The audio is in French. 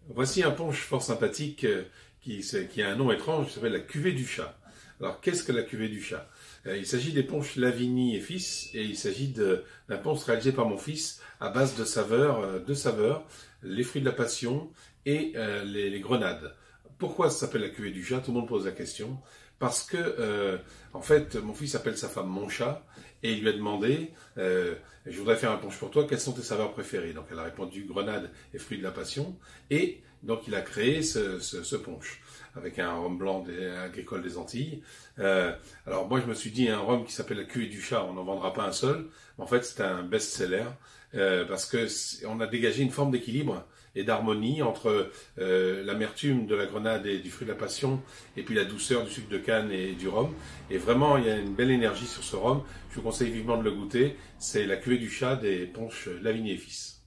Voici un punch fort sympathique qui a un nom étrange, qui s'appelle la cuvée du chat. Alors, qu'est-ce que la cuvée du chat? Il s'agit des punchs Lavigny et fils, et il s'agit d'un punch réalisé par mon fils à base de saveurs, les fruits de la passion et les grenades. Pourquoi ça s'appelle la cuvée du chat? Tout le monde pose la question. Parce que, en fait, mon fils appelle sa femme mon chat, et il lui a demandé, je voudrais faire un punch pour toi, quelles sont tes saveurs préférées? Donc elle a répondu grenade et fruits de la passion, et donc il a créé ce punch avec un rhum blanc agricole des Antilles. Alors moi je me suis dit, un rhum qui s'appelle la cuvée du chat, on n'en vendra pas un seul, mais en fait c'est un best-seller, parce que on a dégagé une forme d'équilibre et d'harmonie entre l'amertume de la grenade et du fruit de la passion, et puis la douceur du sucre de canne et du rhum. Et vraiment, il y a une belle énergie sur ce rhum. Je vous conseille vivement de le goûter. C'est la cuvée du chat des punchs Lavigny et fils.